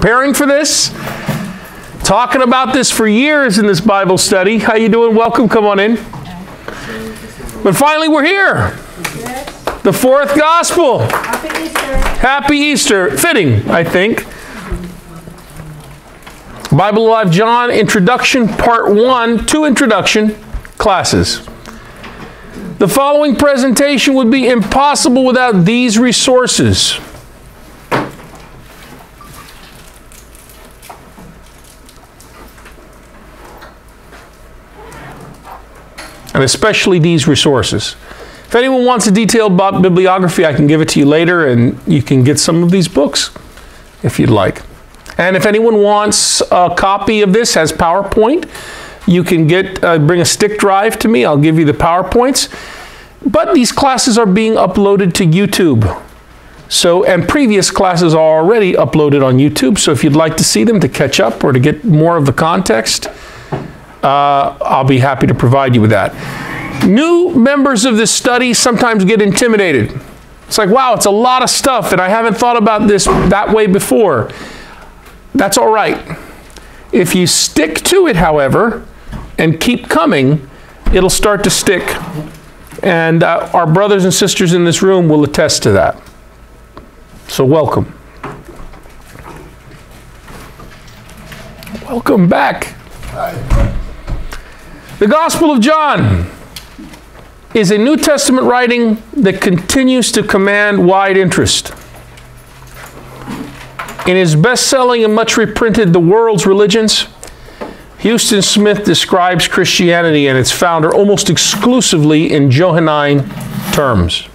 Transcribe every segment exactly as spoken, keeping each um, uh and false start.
preparing for this, talking about this for years in this Bible study. How you doing? Welcome. Come on in. But finally, we're here. Yes. The fourth gospel. Happy Easter. Happy Easter. Fitting, I think. Bible Alive John, Introduction, Part one, two introduction classes. The following presentation would be impossible without these resources. And especially these resources. If anyone wants a detailed bibliography, I can give it to you later, and you can get some of these books if you'd like. And if anyone wants a copy of this, has PowerPoint, you can get uh, bring a stick drive to me. I'll give you the PowerPoints. But these classes are being uploaded to YouTube. So, and previous classes are already uploaded on YouTube. So if you'd like to see them, to catch up or to get more of the context, uh, I'll be happy to provide you with that. New members of this study sometimes get intimidated. It's like, wow, it's a lot of stuff, and I haven't thought about this that way before. That's all right. If you stick to it, however, and keep coming, it'll start to stick. And uh, our brothers and sisters in this room will attest to that. So welcome. Welcome back. Hi. The Gospel of John is a New Testament writing that continues to command wide interest. In his best-selling and much reprinted The World's Religions, Houston Smith describes Christianity and its founder almost exclusively in Johannine terms.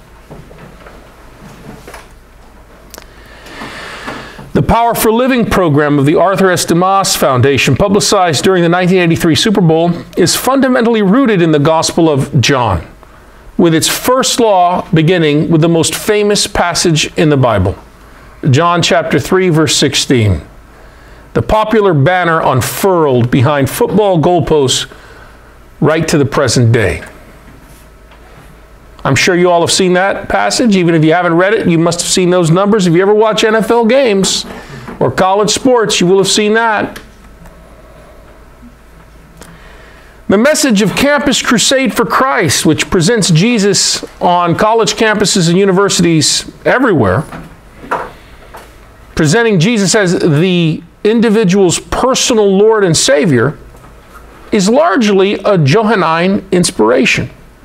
The Power for Living program of the Arthur S. Demas Foundation, publicized during the nineteen eighty-three Super Bowl, is fundamentally rooted in the Gospel of John, with its first law beginning with the most famous passage in the Bible. John chapter three, verse sixteen. The popular banner unfurled behind football goalposts right to the present day. I'm sure you all have seen that passage. Even if you haven't read it, you must have seen those numbers. If you ever watch N F L games or college sports, you will have seen that. The message of Campus Crusade for Christ, which presents Jesus on college campuses and universities everywhere, presenting Jesus as the individual's personal Lord and Savior, is largely a Johannine inspiration.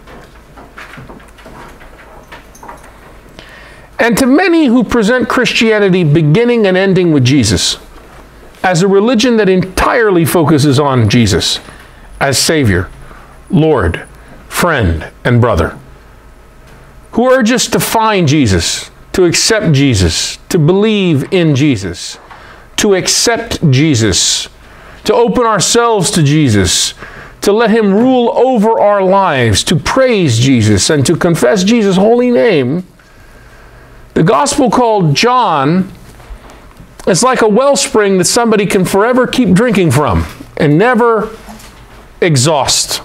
And to many who present Christianity beginning and ending with Jesus, as a religion that entirely focuses on Jesus as Savior, Lord, friend, and brother, who urge us to find Jesus, to accept Jesus, to believe in Jesus, to accept Jesus, to open ourselves to Jesus, to let Him rule over our lives, to praise Jesus, and to confess Jesus' holy name. The gospel called John is like a wellspring that somebody can forever keep drinking from and never exhaust.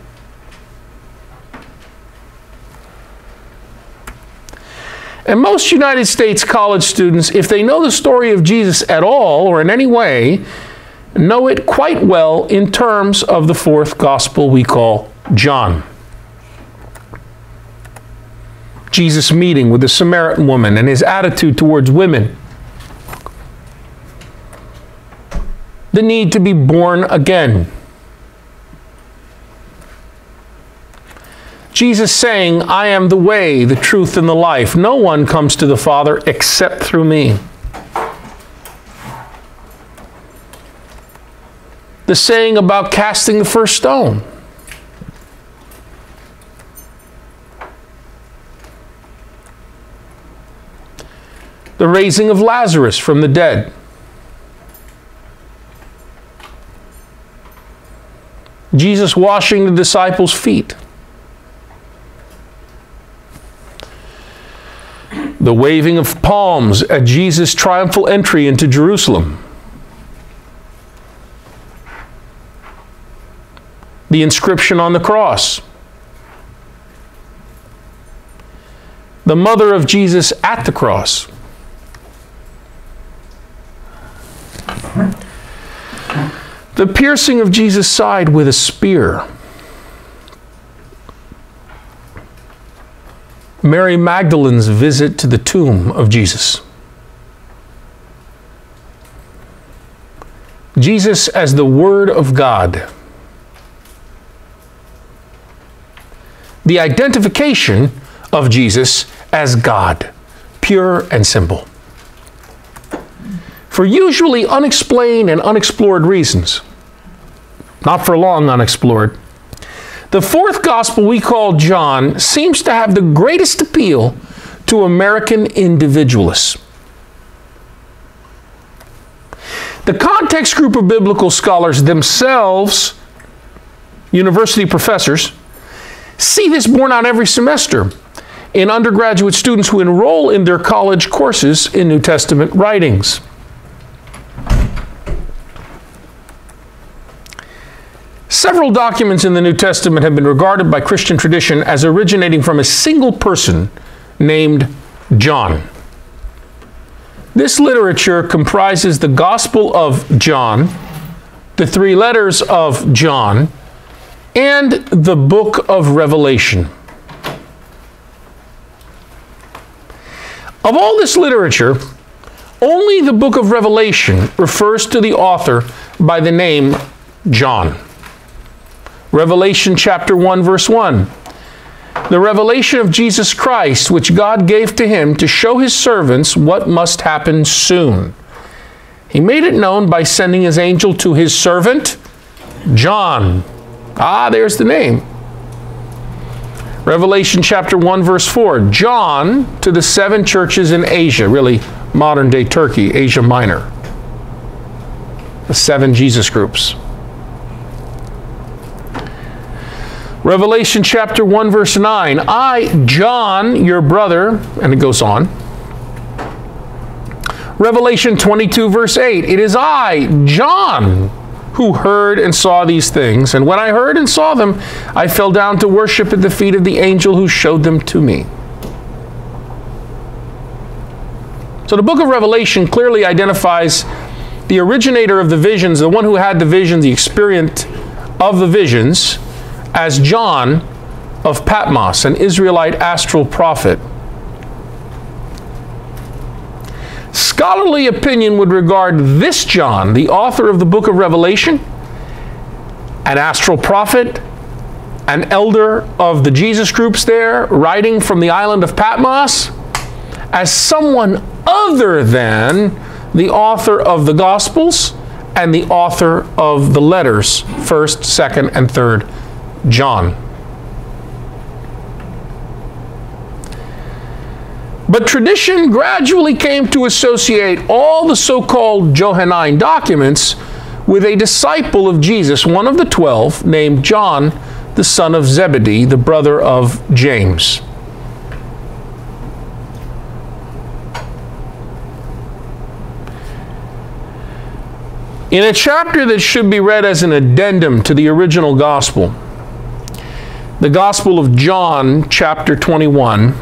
And most United States college students, if they know the story of Jesus at all or in any way, know it quite well in terms of the fourth gospel we call John. Jesus' meeting with the Samaritan woman and his attitude towards women. The need to be born again. Jesus saying, I am the way, the truth, and the life. No one comes to the Father except through me. The saying about casting the first stone. The raising of Lazarus from the dead. Jesus washing the disciples' feet. The waving of palms at Jesus' triumphal entry into Jerusalem. The inscription on the cross. The mother of Jesus at the cross. The piercing of Jesus' side with a spear. Mary Magdalene's visit to the tomb of Jesus. Jesus as the Word of God. The identification of Jesus as God, pure and simple. For usually unexplained and unexplored reasons. Not for long unexplored. The fourth gospel we call John seems to have the greatest appeal to American individualists. The context group of biblical scholars themselves, university professors, see this borne out every semester in undergraduate students who enroll in their college courses in New Testament writings. Several documents in the New Testament have been regarded by Christian tradition as originating from a single person named John. This literature comprises the Gospel of John, the three letters of John, and the book of Revelation. Of all this literature, only the book of Revelation refers to the author by the name John. Revelation chapter one, verse one. The revelation of Jesus Christ, which God gave to him to show his servants what must happen soon. He made it known by sending his angel to his servant, John. Ah, there's the name. Revelation chapter one, verse four. John to the seven churches in Asia, really modern-day Turkey, Asia Minor. The seven Jesus groups. Revelation chapter one, verse nine. I, John, your brother, and it goes on. Revelation twenty-two, verse eight. It is I, John, who heard and saw these things. And when I heard and saw them, I fell down to worship at the feet of the angel who showed them to me. So the book of Revelation clearly identifies the originator of the visions, the one who had the visions, the experience of the visions, as John of Patmos, an Israelite astral prophet. Scholarly opinion would regard this John, the author of the book of Revelation, an astral prophet, an elder of the Jesus groups there, writing from the island of Patmos, as someone other than the author of the Gospels and the author of the letters, first, second, and third John. But tradition gradually came to associate all the so-called Johannine documents with a disciple of Jesus, one of the twelve, named John, the son of Zebedee, the brother of James. In a chapter that should be read as an addendum to the original gospel, the Gospel of John, chapter twenty-one,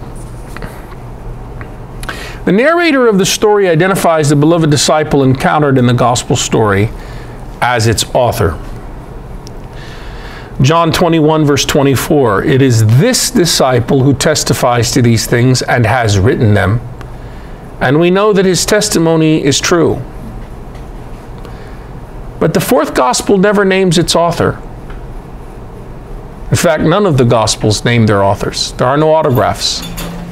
the narrator of the story identifies the beloved disciple encountered in the gospel story as its author. John twenty-one, verse twenty-four, it is this disciple who testifies to these things and has written them, and we know that his testimony is true. But the fourth gospel never names its author. In fact, none of the Gospels name their authors. There are no autographs.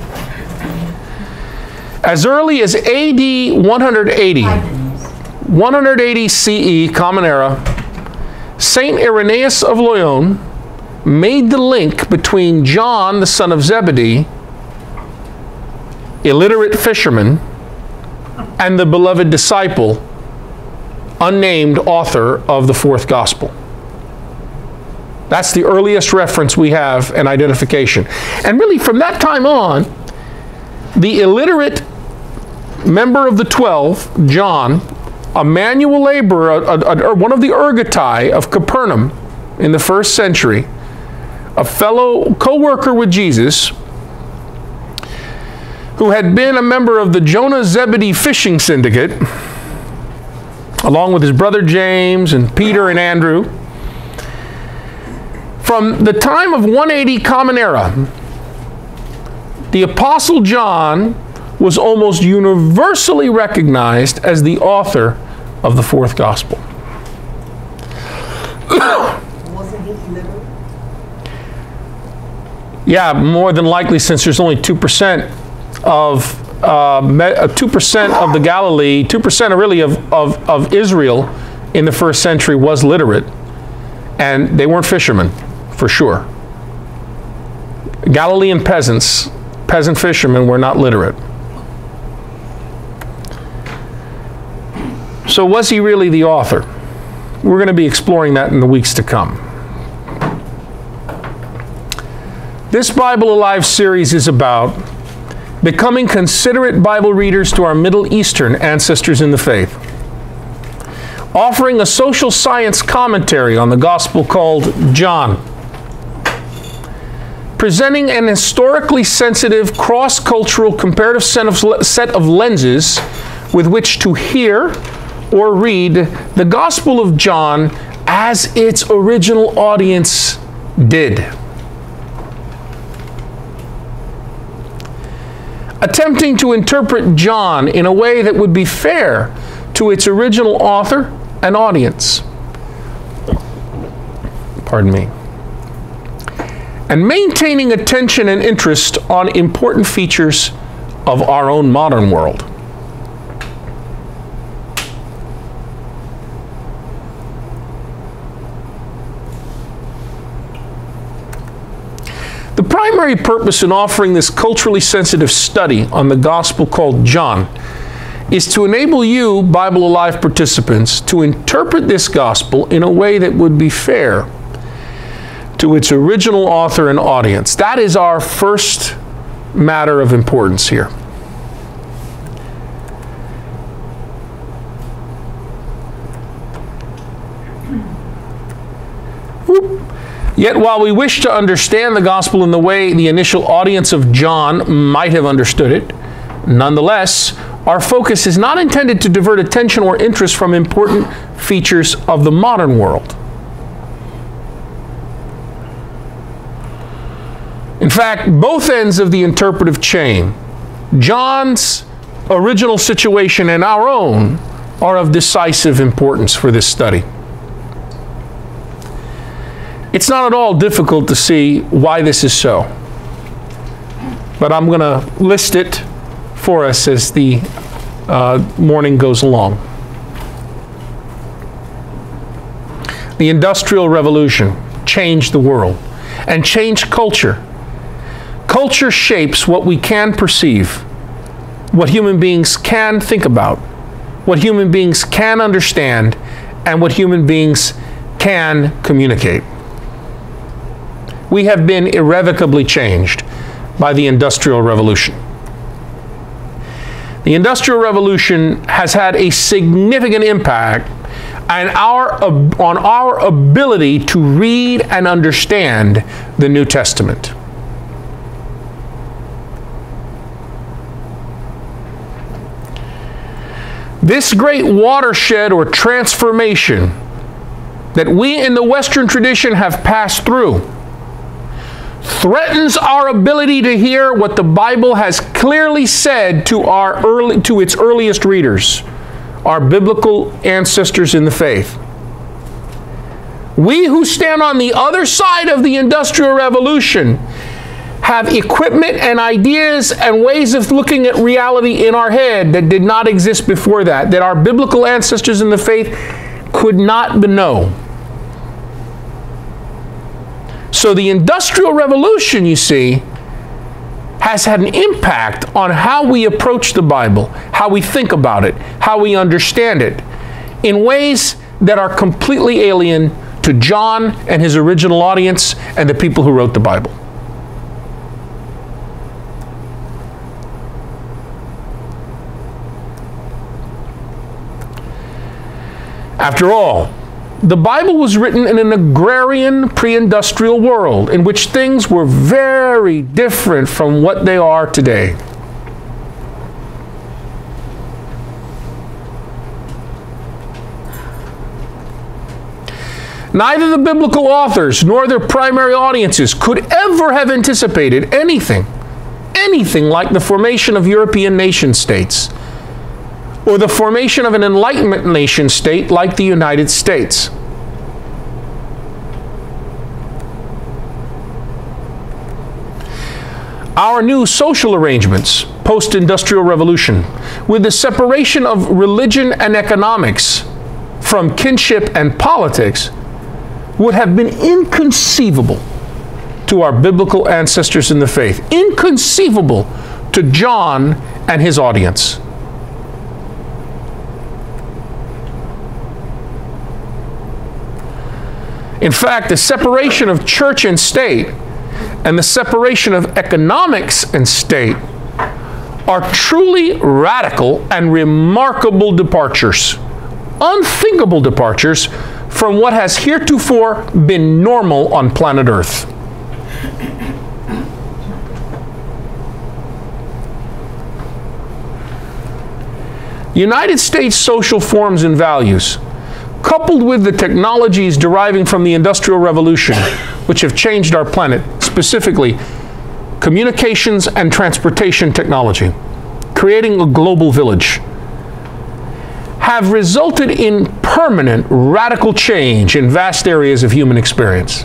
As early as A D one eighty, one eighty C E, Common Era, Saint Irenaeus of Lyon made the link between John, the son of Zebedee, illiterate fisherman, and the beloved disciple, unnamed author of the fourth gospel. That's the earliest reference we have and identification. And really, from that time on, the illiterate member of the twelve, John, a manual laborer, a, a, a, one of the ergotai of Capernaum in the first century, a fellow co-worker with Jesus, who had been a member of the Jonah Zebedee fishing syndicate, along with his brother James and Peter and Andrew. From the time of one eighty Common Era, the Apostle John was almost universally recognized as the author of the fourth gospel. Wasn't he illiterate? Yeah, more than likely, since there's only two percent of uh, two percent of the Galilee, two percent really of, of, of Israel in the first century was literate, and they weren't fishermen, for sure. Galilean peasants, peasant fishermen were not literate. So was he really the author? We're going to be exploring that in the weeks to come. This Bible Alive series is about becoming considerate Bible readers to our Middle Eastern ancestors in the faith, offering a social science commentary on the gospel called John, presenting an historically sensitive, cross-cultural, comparative set of, set of lenses with which to hear or read the Gospel of John as its original audience did. Attempting to interpret John in a way that would be fair to its original author and audience. Pardon me. And maintaining attention and interest on important features of our own modern world. The primary purpose in offering this culturally sensitive study on the gospel called John is to enable you, Bible Alive participants, to interpret this gospel in a way that would be fair to its original author and audience. That is our first matter of importance here. Whoop. Yet while we wish to understand the gospel in the way the initial audience of John might have understood it, nonetheless, our focus is not intended to divert attention or interest from important features of the modern world. In fact, both ends of the interpretive chain, John's original situation and our own, are of decisive importance for this study. It's not at all difficult to see why this is so, but I'm going to list it for us as the uh, morning goes along. The Industrial Revolution changed the world and changed culture. Culture shapes what we can perceive, what human beings can think about, what human beings can understand, and what human beings can communicate. We have been irrevocably changed by the Industrial Revolution. The Industrial Revolution has had a significant impact on our, on our ability to read and understand the New Testament. This great watershed or transformation that we in the Western tradition have passed through threatens our ability to hear what the Bible has clearly said to our early, to its earliest readers, our biblical ancestors in the faith. We who stand on the other side of the Industrial Revolution have equipment and ideas and ways of looking at reality in our head that did not exist before that, that our biblical ancestors in the faith could not know. So the Industrial Revolution, you see, has had an impact on how we approach the Bible, how we think about it, how we understand it, in ways that are completely alien to John and his original audience and the people who wrote the Bible. After all, the Bible was written in an agrarian, pre-industrial world in which things were very different from what they are today. Neither the biblical authors nor their primary audiences could ever have anticipated anything, anything like the formation of European nation states or the formation of an Enlightenment nation state like the United States. Our new social arrangements, post-industrial revolution, with the separation of religion and economics from kinship and politics, would have been inconceivable to our biblical ancestors in the faith, inconceivable to John and his audience. In fact, the separation of church and state and the separation of economics and state are truly radical and remarkable departures, unthinkable departures from what has heretofore been normal on planet Earth. United States social forms and values, coupled with the technologies deriving from the Industrial Revolution, which have changed our planet, specifically communications and transportation technology, creating a global village, have resulted in permanent, radical change in vast areas of human experience.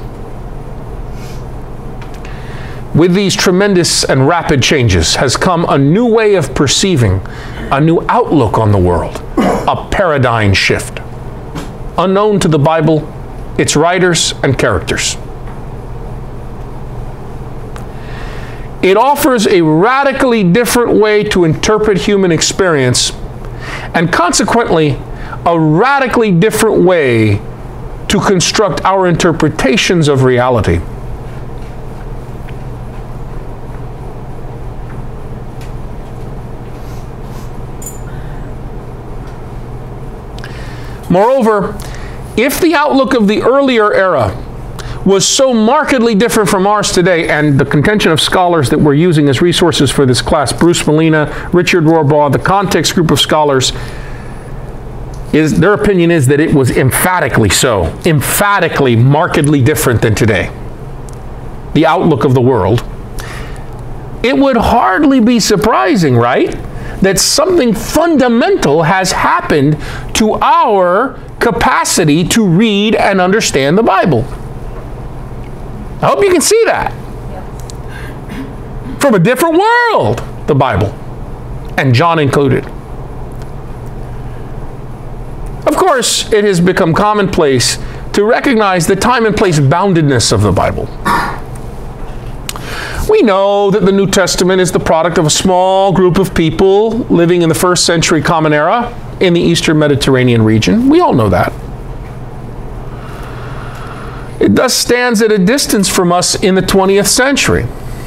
With these tremendous and rapid changes has come a new way of perceiving, a new outlook on the world, a paradigm shift, unknown to the Bible, its writers and characters. It offers a radically different way to interpret human experience, and consequently, a radically different way to construct our interpretations of reality. Moreover, if the outlook of the earlier era was so markedly different from ours today, and the contention of scholars that we're using as resources for this class, Bruce Molina, Richard Rohrbaugh, the Context group of scholars, is their opinion is that it was emphatically so, emphatically, markedly different than today. The outlook of the world. It would hardly be surprising, right, that something fundamental has happened to our capacity to read and understand the Bible. I hope you can see that. From a different world, the Bible, and John included. Of course, it has become commonplace to recognize the time and place boundedness of the Bible. We know that the New Testament is the product of a small group of people living in the first century Common Era in the Eastern Mediterranean region. We all know that. It thus stands at a distance from us in the twentieth century.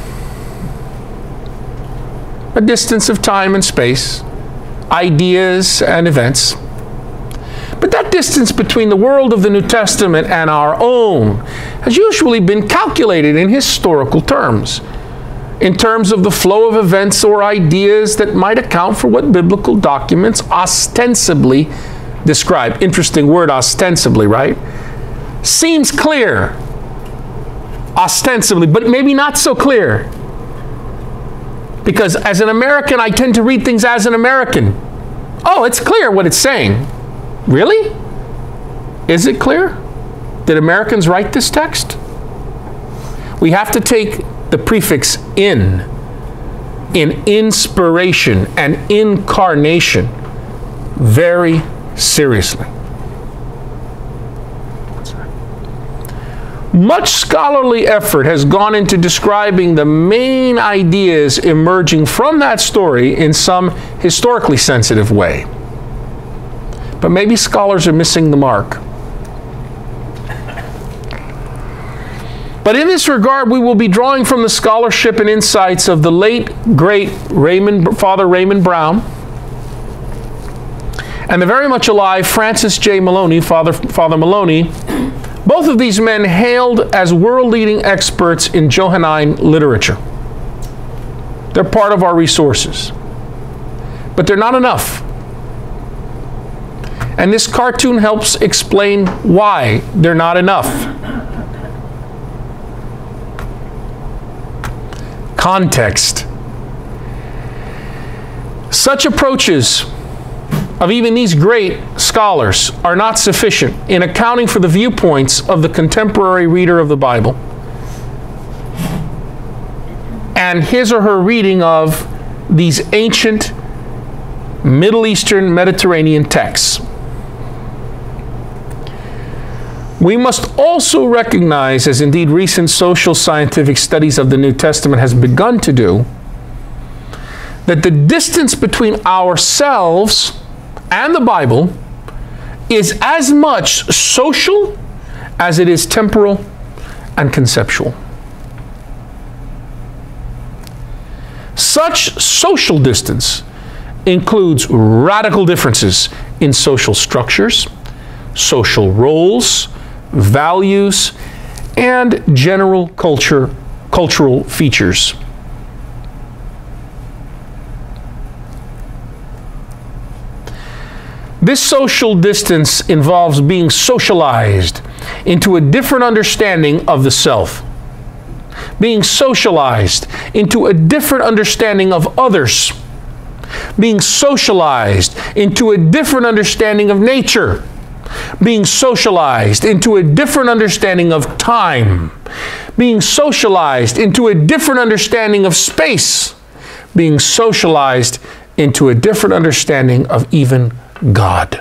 A distance of time and space, ideas and events. But that distance between the world of the New Testament and our own has usually been calculated in historical terms, in terms of the flow of events or ideas that might account for what biblical documents ostensibly describe. Interesting word, ostensibly, right? Seems clear, ostensibly, but maybe not so clear. Because as an American, I tend to read things as an American. Oh, it's clear what it's saying. Really? Is it clear? Did Americans write this text? We have to take the prefix in, in inspiration and incarnation, very seriously. Much scholarly effort has gone into describing the main ideas emerging from that story in some historically sensitive way. But maybe scholars are missing the mark. But in this regard, we will be drawing from the scholarship and insights of the late, great Raymond, Father Raymond Brown, and the very much alive Francis J. Maloney, Father, Father Maloney. Both of these men hailed as world-leading experts in Johannine literature. They're part of our resources. But they're not enough. And this cartoon helps explain why they're not enough. Context. Such approaches of even these great scholars are not sufficient in accounting for the viewpoints of the contemporary reader of the Bible and his or her reading of these ancient Middle Eastern Mediterranean texts. We must also recognize, as indeed recent social scientific studies of the New Testament has begun to do, that the distance between ourselves and the Bible is as much social as it is temporal and conceptual. Such social distance includes radical differences in social structures, social roles, values, and general culture, cultural features. This social distance involves being socialized into a different understanding of the self, being socialized into a different understanding of others, being socialized into a different understanding of nature, being socialized into a different understanding of time, being socialized into a different understanding of space, being socialized into a different understanding of even God.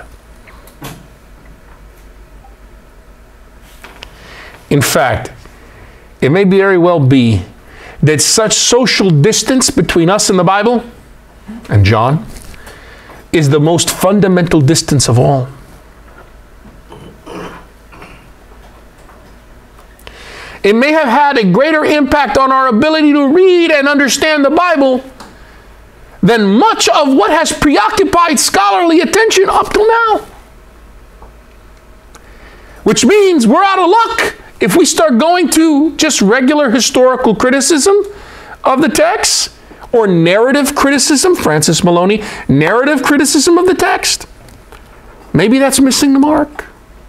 In fact, it may very well be that such social distance between us and the Bible and John is the most fundamental distance of all. It may have had a greater impact on our ability to read and understand the Bible than much of what has preoccupied scholarly attention up till now. Which means we're out of luck if we start going to just regular historical criticism of the text, or narrative criticism, Francis Maloney, narrative criticism of the text. Maybe that's missing the mark.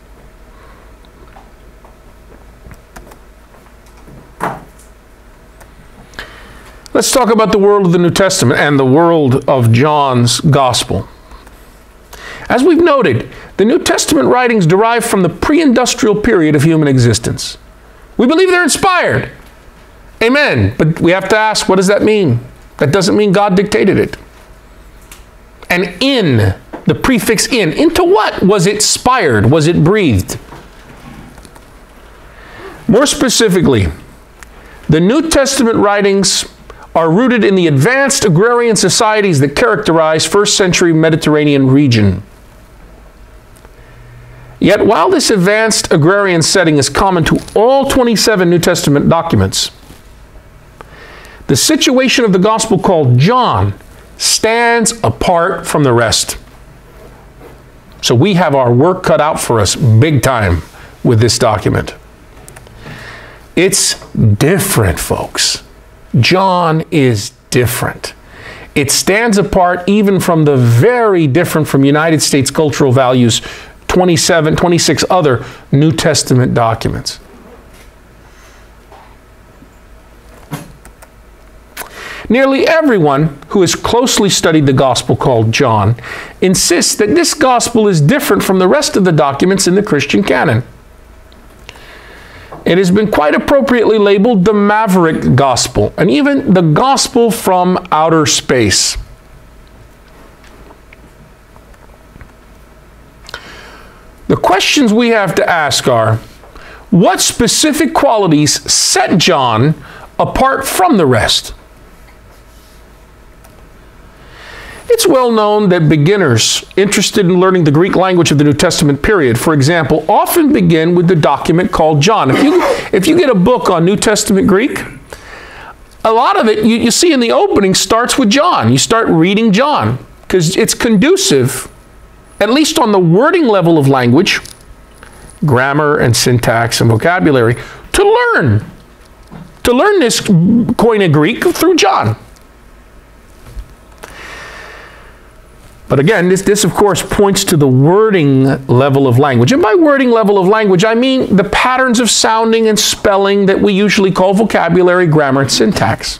Let's talk about the world of the New Testament and the world of John's Gospel. As we've noted, the New Testament writings derive from the pre-industrial period of human existence. We believe they're inspired. Amen. But we have to ask, what does that mean? That doesn't mean God dictated it. And in, the prefix in, into what was it inspired? Was it breathed? More specifically, the New Testament writings are rooted in the advanced agrarian societies that characterize first century Mediterranean region. Yet while this advanced agrarian setting is common to all twenty-seven New Testament documents, the situation of the gospel called John stands apart from the rest. So we have our work cut out for us big time with this document. It's different, folks. John is different. It stands apart even from the very different from United States cultural values twenty-seven, twenty-six other New Testament documents. Nearly everyone who has closely studied the gospel called John insists that this gospel is different from the rest of the documents in the Christian canon. It has been quite appropriately labeled the Maverick Gospel, and even the Gospel from outer space. The questions we have to ask are, what specific qualities set John apart from the rest? It's well known that beginners interested in learning the Greek language of the New Testament period, for example, often begin with the document called John. If you, if you get a book on New Testament Greek, a lot of it, you, you see in the opening, starts with John. You start reading John, because it's conducive, at least on the wording level of language, grammar and syntax and vocabulary, to learn. To learn this Koine Greek through John. But again, this, this of course points to the wording level of language. And by wording level of language, I mean the patterns of sounding and spelling that we usually call vocabulary, grammar, and syntax.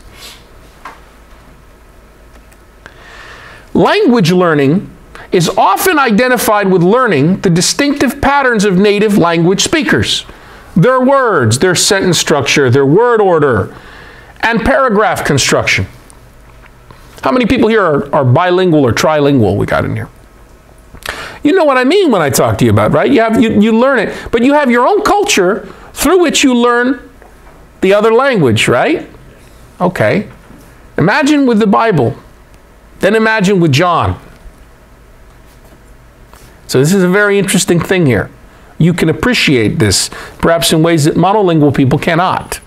Language learning is often identified with learning the distinctive patterns of native language speakers. Their words, their sentence structure, their word order, and paragraph construction. How many people here are, are bilingual or trilingual we got in here? You know what I mean when I talk to you about, right? You, have, you, you learn it, but you have your own culture through which you learn the other language, right? Okay. Imagine with the Bible. Then imagine with John. So this is a very interesting thing here. You can appreciate this, perhaps in ways that monolingual people cannot.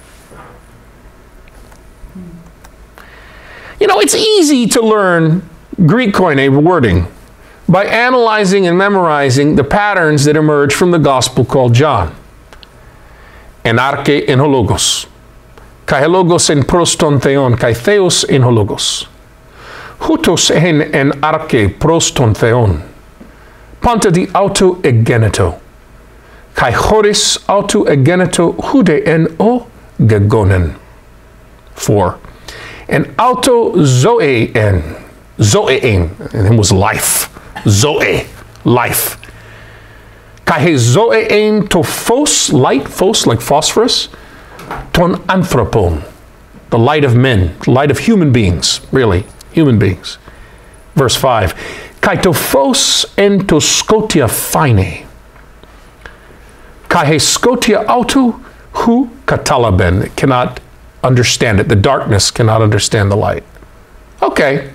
You know, it's easy to learn Greek koine wording by analyzing and memorizing the patterns that emerge from the gospel called John. En arche en hologos. Kai hologos en proston theon, kai theos en hologos. Hutos en en arche proston theon. Panta di auto egeneto. Kai choris auto egeneto hude en o gegonen. Four. And auto zoe en. Zoe en. And it was life. Zoe. Life. Kai he zoe en to phos, light, phos, like phosphorus. Ton anthropon. The light of men. The light of human beings. Really. Human beings. Verse five. Kai to phos en to scotia fine. Kai he scotia auto hu katalaben. It cannot understand it. The darkness cannot understand the light. Okay.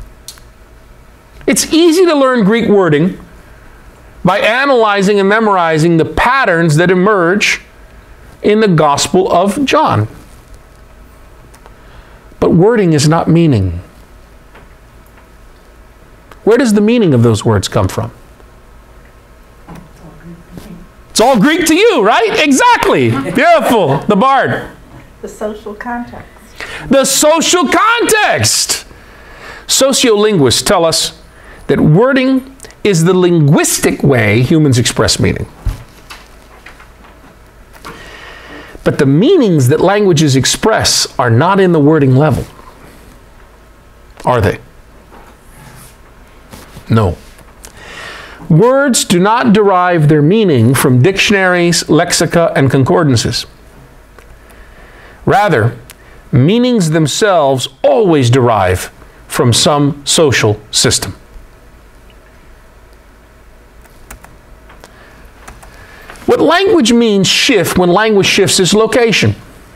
It's easy to learn Greek wording by analyzing and memorizing the patterns that emerge in the Gospel of John. But wording is not meaning. Where does the meaning of those words come from? It's all Greek to you, right? Exactly. Beautiful. The Bard. The social context. The social context. Sociolinguists tell us that wording is the linguistic way humans express meaning. But the meanings that languages express are not in the wording level. Are they? No. Words do not derive their meaning from dictionaries, lexica, and concordances. Rather, meanings themselves always derive from some social system. What language means shift when language shifts its location.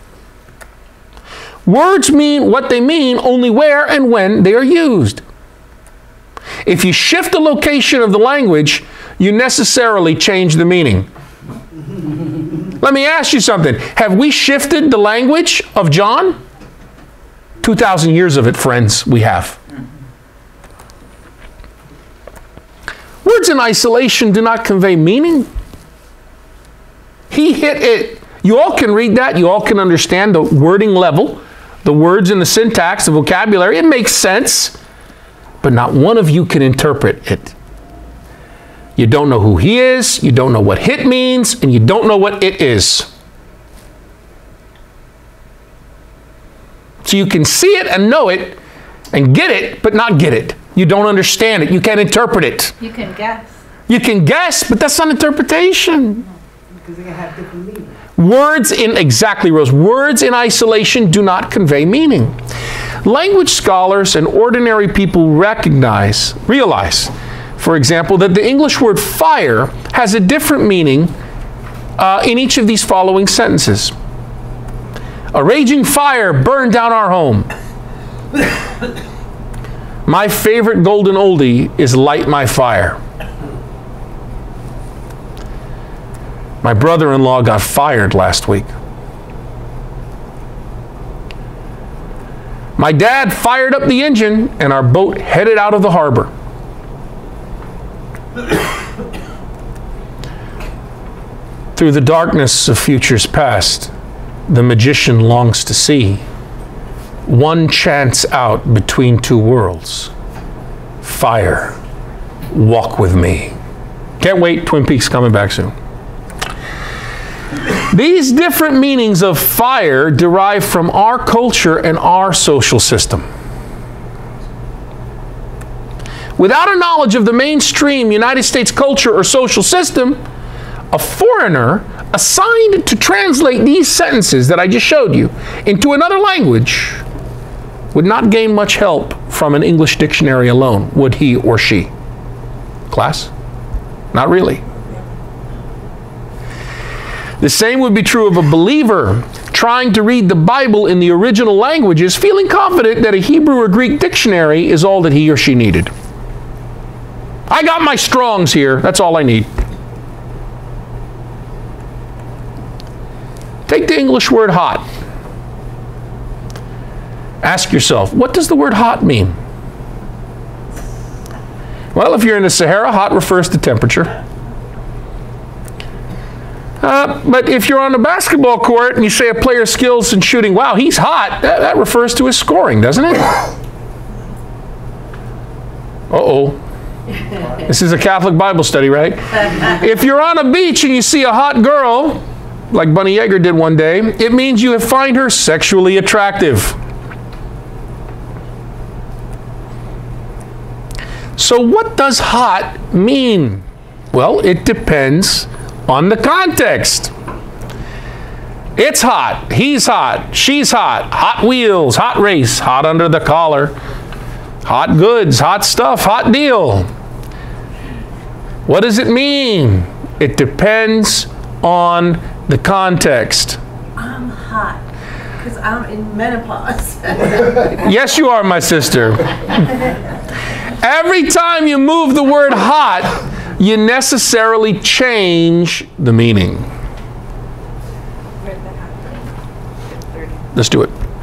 Words mean what they mean only where and when they are used. If you shift the location of the language, you necessarily change the meaning. Let me ask you something. Have we shifted the language of John? two thousand years of it, friends, we have. Words in isolation do not convey meaning. He hit it. You all can read that. You all can understand the wording level, the words and the syntax, the vocabulary. It makes sense. But not one of you can interpret it. You don't know who he is, you don't know what hit means, and you don't know what it is. So you can see it and know it and get it, but not get it. You don't understand it. You can't interpret it. You can guess. You can guess, but that's not interpretation. Because they have different meanings. Words in, exactly, Rose, words in isolation do not convey meaning. Language scholars and ordinary people recognize, realize, for example, that the English word fire has a different meaning uh, in each of these following sentences. A raging fire burned down our home. My favorite golden oldie is Light My Fire. My brother-in-law got fired last week. My dad fired up the engine and our boat headed out of the harbor. Through the darkness of futures past, the magician longs to see one chance out between two worlds. fire. Walk with me. Can't wait. Twin Peaks coming back soon. These different meanings of fire derive from our culture and our social system. Without a knowledge of the mainstream United States culture or social system, a foreigner assigned to translate these sentences that I just showed you into another language would not gain much help from an English dictionary alone, would he or she? Class? Not really. The same would be true of a believer trying to read the Bible in the original languages, feeling confident that a Hebrew or Greek dictionary is all that he or she needed. I got my Strongs here. That's all I need. Take the English word hot. Ask yourself, what does the word hot mean? Well, if you're in the Sahara, hot refers to temperature. Uh, but if you're on a basketball court and you say a player's skills in shooting, wow, he's hot, that, that refers to his scoring, doesn't it? Uh-oh. This is a Catholic Bible study, right? If you're on a beach and you see a hot girl, like Bunny Yeager did one day, it means you find her sexually attractive. So what does hot mean? Well, it depends on the context. It's hot, he's hot, she's hot, hot wheels, hot race, hot under the collar, hot goods, hot stuff, hot deal. What does it mean? It depends on the context. I'm hot because I'm in menopause. Yes, you are, my sister. Every time you move the word hot, you necessarily change the meaning. Let's do it.